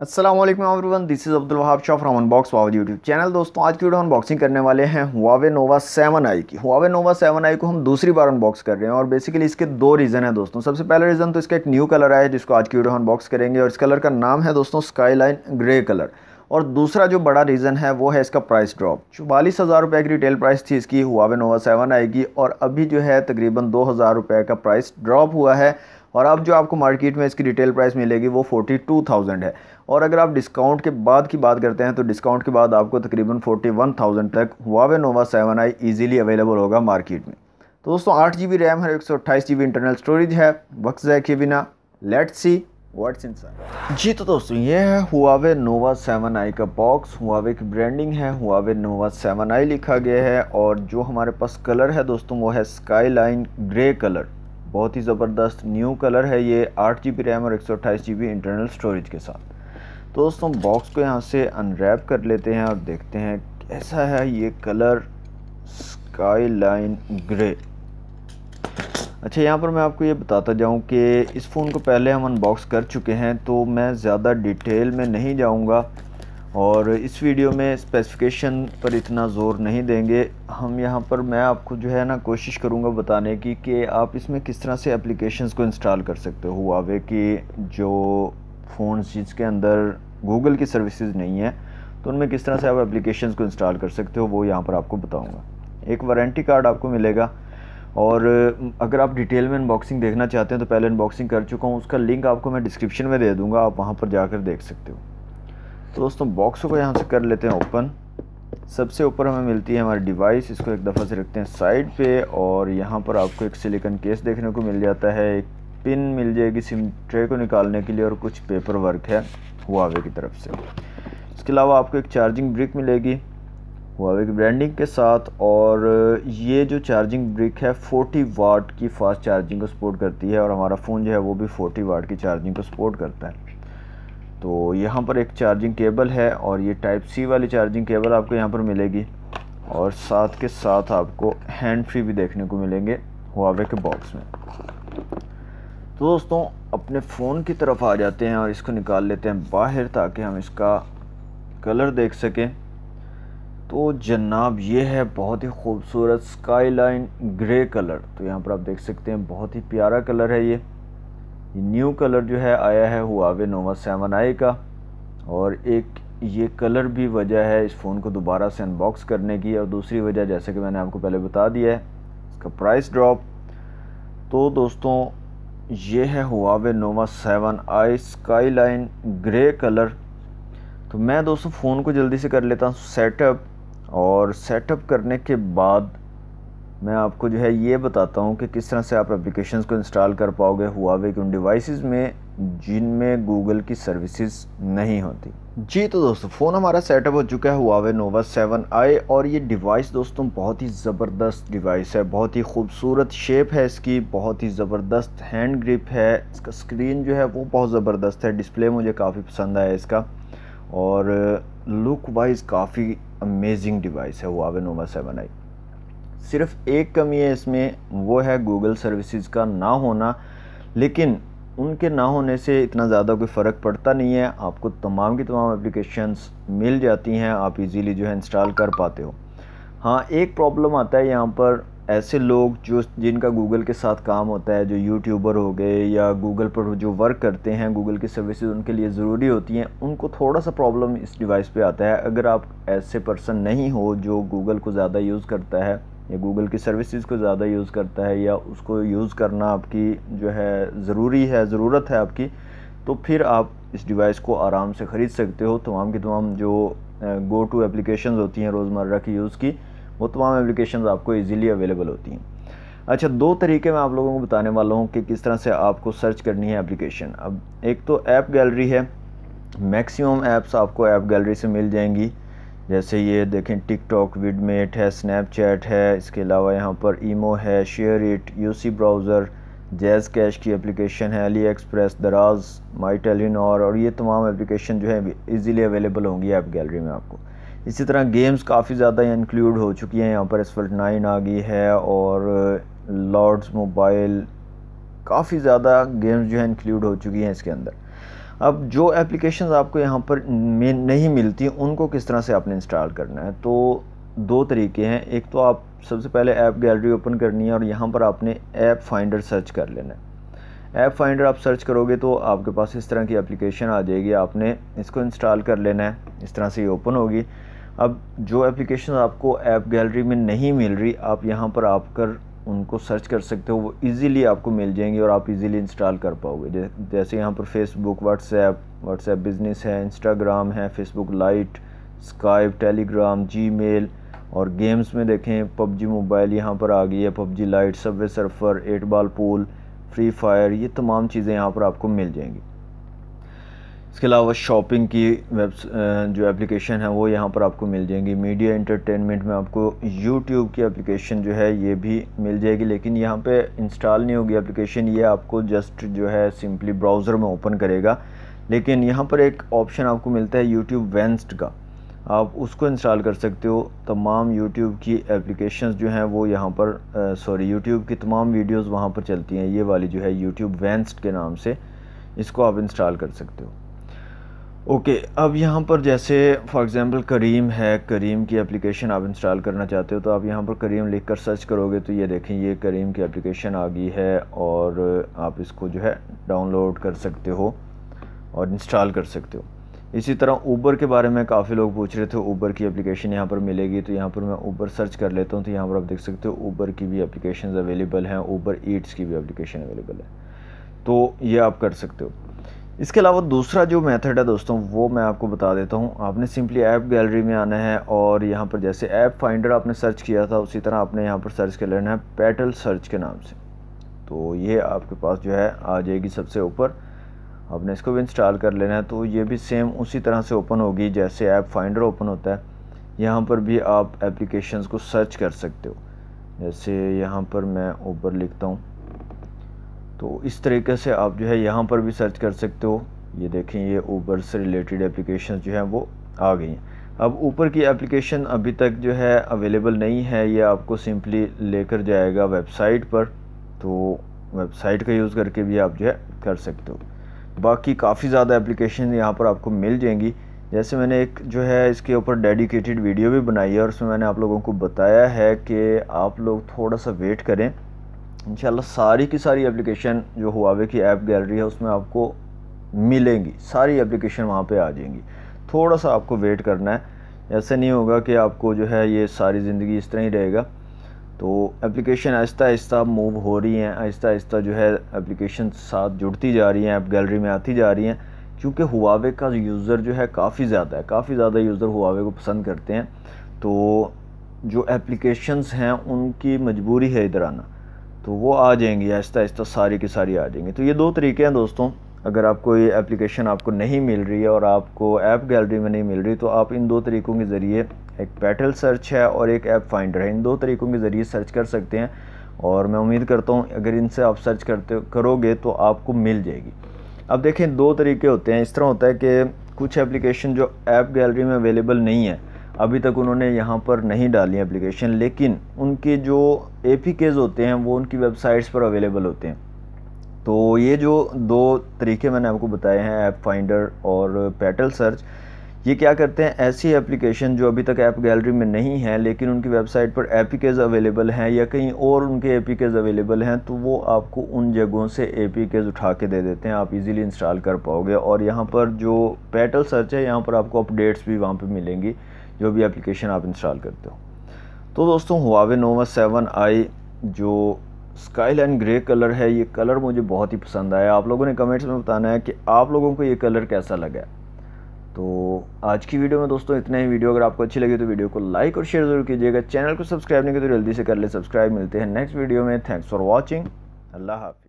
अस्सलाम वालेकुम everyone, this is Abdul Wahab Shah from unbox wow YouTube channel. दोस्तों आज की वीडियो अनबॉक्सिंग करने वाले हैं हुआवे नोवा 7i की। हुआवे नोवा 7i को हम दूसरी बार अनबॉक्स कर रहे हैं और बेसिकली इसके दो रीज़न हैं दोस्तों। सबसे पहला रीज़न तो इसका एक न्यू कलर आया है जिसको आज की वीडियो अनबॉक्स करेंगे और इस कलर का नाम है दोस्तों स्काईलाइन ग्रे कलर। और दूसरा जो बड़ा रीज़न है वो है इसका प्राइस ड्रॉप। 44,000 रुपये की रिटेल प्राइस थी इसकी हुआवे नोवा 7i की और अभी जो है तकरीबन 2,000 रुपये का प्राइस ड्रॉप हुआ है और अब जो आपको मार्केट में इसकी रिटेल प्राइस मिलेगी वो 42,000 है। और अगर आप डिस्काउंट के बाद की बात करते हैं तो डिस्काउंट के बाद आपको तकरीबन 41,000 तक हुआवे नोवा 7i ईजिली अवेलेबल होगा मार्केट में। तो दोस्तों 8 GB रैम है, 128 GB इंटरनल स्टोरेज है। वक्त ज़ाय किए बिना लेट्स सी व्हाट्स इनसाइड। जी तो दोस्तों ये है हुआवे नोवा 7i का बॉक्स। हुआवे की ब्रांडिंग है, हुआवे नोवा 7i लिखा गया है और जो हमारे पास कलर है दोस्तों वो है स्काईलाइन ग्रे कलर। बहुत ही ज़बरदस्त न्यू कलर है ये, 8 GB रैम और 128 GB इंटरनल स्टोरेज के साथ। तो दोस्तों बॉक्स को यहाँ से अनरैप कर लेते हैं और देखते हैं कैसा है ये कलर स्काईलाइन ग्रे। अच्छा यहाँ पर मैं आपको ये बताता जाऊँ कि इस फ़ोन को पहले हम अनबॉक्स कर चुके हैं तो मैं ज़्यादा डिटेल में नहीं जाऊँगा और इस वीडियो में स्पेसिफिकेशन पर इतना ज़ोर नहीं देंगे हम। यहाँ पर मैं आपको जो है ना कोशिश करूँगा बताने की कि आप इसमें किस तरह से एप्लीकेशंस को इंस्टॉल कर सकते हो। हुआवे की जो फ़ोन जिसके अंदर गूगल की सर्विसेज नहीं है तो उनमें किस तरह से आप एप्लीकेशंस को इंस्टॉल कर सकते हो वो यहाँ पर आपको बताऊँगा। एक वारंटी कार्ड आपको मिलेगा और अगर आप डिटेल में अनबॉक्सिंग देखना चाहते हैं तो पहले अनबॉक्सिंग कर चुका हूँ, उसका लिंक आपको मैं डिस्क्रिप्शन में दे दूँगा, आप वहाँ पर जाकर देख सकते हो। तो दोस्तों बॉक्स को यहाँ से कर लेते हैं ओपन। सबसे ऊपर हमें मिलती है हमारी डिवाइस, इसको एक दफ़ा से रखते हैं साइड पे और यहाँ पर आपको एक सिलिकॉन केस देखने को मिल जाता है, एक पिन मिल जाएगी सिम ट्रे को निकालने के लिए और कुछ पेपर वर्क है हुआवे की तरफ से। इसके अलावा आपको एक चार्जिंग ब्रिक मिलेगी हुआवे की ब्रांडिंग के साथ और ये जो चार्जिंग ब्रिक है 40 वाट की फ़ास्ट चार्जिंग को सपोर्ट करती है और हमारा फ़ोन जो है वो भी 40 वाट की चार्जिंग को सपोर्ट करता है। तो यहाँ पर एक चार्जिंग केबल है और ये टाइप सी वाली चार्जिंग केबल आपको यहाँ पर मिलेगी और साथ के साथ आपको हैंड फ्री भी देखने को मिलेंगे हुआवे के बॉक्स में। तो दोस्तों अपने फ़ोन की तरफ आ जाते हैं और इसको निकाल लेते हैं बाहर ताकि हम इसका कलर देख सकें। तो जनाब ये है बहुत ही खूबसूरत स्काईलाइन ग्रे कलर। तो यहाँ पर आप देख सकते हैं बहुत ही प्यारा कलर है ये न्यू कलर जो है आया है हुआवे नोवा 7i का और एक ये कलर भी वजह है इस फ़ोन को दोबारा से अनबॉक्स करने की और दूसरी वजह जैसे कि मैंने आपको पहले बता दिया है इसका प्राइस ड्रॉप। तो दोस्तों ये है हुआवे नोवा 7i स्काईलाइन ग्रे कलर। तो मैं दोस्तों फ़ोन को जल्दी से कर लेता हूँ सेटअप और सेटअप करने के बाद मैं आपको जो है ये बताता हूँ कि किस तरह से आप एप्लीकेशंस को इंस्टॉल कर पाओगे हुआवे के उन डिवाइसेस में जिनमें गूगल की सर्विसेज नहीं होती। जी तो दोस्तों फ़ोन हमारा सेटअप हो चुका है हुआवे नोवा 7i और ये डिवाइस दोस्तों बहुत ही ज़बरदस्त डिवाइस है, बहुत ही खूबसूरत शेप है इसकी, बहुत ही ज़बरदस्त हैंड ग्रिप है, इसका स्क्रीन जो है वो बहुत ज़बरदस्त है, डिस्प्ले मुझे काफ़ी पसंद आया इसका और लुक वाइज काफ़ी अमेजिंग डिवाइस है हुआवे नोवा 7i। सिर्फ एक कमी है इसमें वो है गूगल सर्विसेज का ना होना, लेकिन उनके ना होने से इतना ज़्यादा कोई फ़र्क पड़ता नहीं है, आपको तमाम की तमाम एप्लीकेशंस मिल जाती हैं, आप इजीली जो है इंस्टॉल कर पाते हो। हाँ एक प्रॉब्लम आता है यहाँ पर, ऐसे लोग जो जिनका गूगल के साथ काम होता है, जो यूट्यूबर हो गए या गूगल पर जो वर्क करते हैं, गूगल की सर्विसेज उनके लिए ज़रूरी होती हैं, उनको थोड़ा सा प्रॉब्लम इस डिवाइस पे आता है। अगर आप ऐसे पर्सन नहीं हो जो गूगल को ज़्यादा यूज़ करता है या गूगल की सर्विसेज को ज़्यादा यूज़ करता है या उसको यूज़ करना आपकी जो है ज़रूरत है आपकी, तो फिर आप इस डिवाइस को आराम से ख़रीद सकते हो। तमाम की तमाम जो गो टू एप्लीकेशंस होती हैं रोज़मर्रा की यूज़ की, वो तमाम एप्लीकेशंस आपको इजीली अवेलेबल होती हैं। अच्छा दो तरीके मैं आप लोगों को बताने वाला हूँ कि किस तरह से आपको सर्च करनी है एप्लीकेशन। अब एक तो ऐप गैलरी है, मैक्सिमम ऐप्स आपको ऐप गैलरी से मिल जाएंगी, जैसे ये देखें टिकटॉक, विडमेट है, स्नैपचैट है, इसके अलावा यहाँ पर ईमो है, SHAREit, UC browser, JazzCash की एप्लीकेशन है, अली एक्सप्रेस, दराज, माई टेलीनॉर और ये तमाम एप्लीकेशन जो है इजीली अवेलेबल होंगी ऐप गैलरी में आपको। इसी तरह गेम्स काफ़ी ज़्यादा इंक्लूड हो चुकी हैं, यहाँ पर एसफल्ट 9 आ गई है और लॉर्ड्स मोबाइल, काफ़ी ज़्यादा गेम्स जो है इंक्लूड हो चुकी हैं इसके अंदर। अब जो एप्लीकेशंस आपको यहाँ पर नहीं मिलती उनको किस तरह से आपने इंस्टॉल करना है, तो दो तरीके हैं। एक तो आप सबसे पहले ऐप गैलरी ओपन करनी है और यहाँ पर आपने ऐप फाइंडर सर्च कर लेना है। ऐप फाइंडर आप सर्च करोगे तो आपके पास इस तरह की एप्लीकेशन आ जाएगी, आपने इसको इंस्टॉल कर लेना है। इस तरह से ये ओपन होगी। अब जो एप्लीकेशन आपको ऐप गैलरी में नहीं मिल रही, आप यहाँ पर आकर उनको सर्च कर सकते हो, वो इजीली आपको मिल जाएंगी और आप इजीली इंस्टॉल कर पाओगे। जैसे यहाँ पर फेसबुक, व्हाट्सएप बिजनेस है, इंस्टाग्राम है, Facebook lite, Skype, Telegram, Gmail, और गेम्स में देखें पबजी मोबाइल यहाँ पर आ गई है, PUBG lite, subway surfer, 8 ball pool, free fire, ये तमाम चीज़ें यहाँ पर आपको मिल जाएंगी। इसके अलावा शॉपिंग की जो एप्लीकेशन है वो यहाँ पर आपको मिल जाएंगी। मीडिया एंटरटेनमेंट में आपको यूट्यूब की एप्लीकेशन जो है ये भी मिल जाएगी, लेकिन यहाँ पे इंस्टॉल नहीं होगी एप्लीकेशन, ये आपको जस्ट जो है सिंपली ब्राउज़र में ओपन करेगा। लेकिन यहाँ पर एक ऑप्शन आपको मिलता है यूट्यूब वेंस्ड का, आप उसको इंस्टॉल कर सकते हो। तमाम यूट्यूब की एप्लीकेशंस जो हैं वो यहाँ पर यूट्यूब की तमाम वीडियोस वहाँ पर चलती हैं। ये वाली जो है यूट्यूब वेंस्ड के नाम से, इसको आप इंस्टॉल कर सकते हो। ओके, अब यहाँ पर जैसे फॉर एग्ज़ाम्पल करीम है, करीम की एप्लीकेशन आप इंस्टॉल करना चाहते हो तो आप यहाँ पर करीम लिख कर सर्च करोगे तो ये देखें ये करीम की एप्लीकेशन आ गई है और आप इसको जो है डाउनलोड कर सकते हो और इंस्टॉल कर सकते हो। इसी तरह ऊबर के बारे में काफ़ी लोग पूछ रहे थे, ऊबर की एप्लीकेशन यहाँ पर मिलेगी, तो यहाँ पर मैं ऊबर सर्च कर लेता हूँ। तो यहाँ पर आप देख सकते हो ऊबर की भी एप्लीकेशन अवेलेबल हैं, ऊबर ईट्स की भी एप्लीकेशन अवेलेबल है, तो ये आप कर सकते हो। इसके अलावा दूसरा जो मेथड है दोस्तों वो मैं आपको बता देता हूँ। आपने सिंपली ऐप गैलरी में आना है और यहाँ पर जैसे ऐप फाइंडर आपने सर्च किया था उसी तरह आपने यहाँ पर सर्च कर लेना है पेटल सर्च के नाम से, तो ये आपके पास जो है आ जाएगी सबसे ऊपर। आपने इसको भी इंस्टॉल कर लेना है, तो ये भी सेम उसी तरह से ओपन होगी जैसे ऐप फाइंडर ओपन होता है। यहाँ पर भी आप एप्लीकेशंस को सर्च कर सकते हो, जैसे यहाँ पर मैं ऊबर लिखता हूँ तो इस तरीके से आप जो है यहाँ पर भी सर्च कर सकते हो। ये देखें ये ऊबर से रिलेटेड एप्लीकेशन जो है वो आ गई हैं। अब ऊपर की एप्लीकेशन अभी तक जो है अवेलेबल नहीं है, ये आपको सिंपली लेकर जाएगा वेबसाइट पर, तो वेबसाइट का यूज़ करके भी आप जो है कर सकते हो। बाकी काफ़ी ज़्यादा एप्लीकेशन यहाँ पर आपको मिल जाएंगी। जैसे मैंने एक जो है इसके ऊपर डेडिकेटेड वीडियो भी बनाई है और उसमें मैंने आप लोगों को बताया है कि आप लोग थोड़ा सा वेट करें, इंशाल्लाह सारी की सारी एप्लीकेशन जो हुआवे की ऐप गैलरी है उसमें आपको मिलेंगी, सारी एप्लीकेशन वहाँ पे आ जाएंगी। थोड़ा सा आपको वेट करना है, ऐसे नहीं होगा कि आपको जो है ये सारी ज़िंदगी इस तरह ही रहेगा। तो एप्लीकेशन आहिस्ता आहिस्ता मूव हो रही हैं, आहिस्ता आहिस्ता जो है एप्लीकेशन साथ जुड़ती जा रही हैं, ऐप गैलरी में आती जा रही हैं, क्योंकि हुआवे का यूज़र जो है काफ़ी ज़्यादा है, काफ़ी ज़्यादा यूज़र हुआवे को पसंद करते हैं। तो जो एप्लीकेशंस हैं उनकी मजबूरी है इधर आना, तो वो आ जाएंगी आहिस्ता आहिस्ता, सारी की सारी आ जाएंगी। तो ये दो तरीके हैं दोस्तों, अगर आपको ये एप्लीकेशन आपको नहीं मिल रही है और आपको ऐप गैलरी में नहीं मिल रही तो आप इन दो तरीक़ों के ज़रिए, एक पेटल सर्च है और एक ऐप फाइंडर है, इन दो तरीक़ों के ज़रिए सर्च कर सकते हैं। और मैं उम्मीद करता हूँ अगर इनसे आप सर्च करोगे तो आपको मिल जाएगी। अब देखें दो तरीके होते हैं, इस तरह होता है कि कुछ एप्लीकेशन जो ऐप गैलरी में अवेलेबल नहीं है, अभी तक उन्होंने यहाँ पर नहीं डाली एप्लीकेशन, लेकिन उनके जो APKs होते हैं वो उनकी वेबसाइट्स पर अवेलेबल होते हैं। तो ये जो दो तरीके मैंने आपको बताए हैं, ऐप फाइंडर और पेटल सर्च, ये क्या करते हैं, ऐसी एप्लीकेशन जो अभी तक ऐप गैलरी में नहीं है लेकिन उनकी वेबसाइट पर APKs अवेलेबल हैं या कहीं और उनके APKs अवेलेबल हैं, तो वो आपको उन जगहों से APKs उठा के दे देते हैं, आप इजीली इंस्टॉल कर पाओगे। और यहाँ पर जो पेटल सर्च है यहाँ पर आपको अपडेट्स भी वहाँ पर मिलेंगी जो भी एप्लीकेशन आप इंस्टॉल करते हो। तो दोस्तों हुआवे नोवा 7i जो स्काईलाइन ग्रे कलर है, ये कलर मुझे बहुत ही पसंद आया। आप लोगों ने कमेंट्स में बताना है कि आप लोगों को ये कलर कैसा लगा। तो आज की वीडियो में दोस्तों इतना ही। वीडियो अगर आपको अच्छी लगी तो वीडियो को लाइक और शेयर ज़रूर कीजिएगा। चैनल को सब्सक्राइब नहीं किया तो जल्दी से कर ले सब्सक्राइब। मिलते हैं नेक्स्ट वीडियो में। Thanks for watching. अल्लाह हाफ़िज़।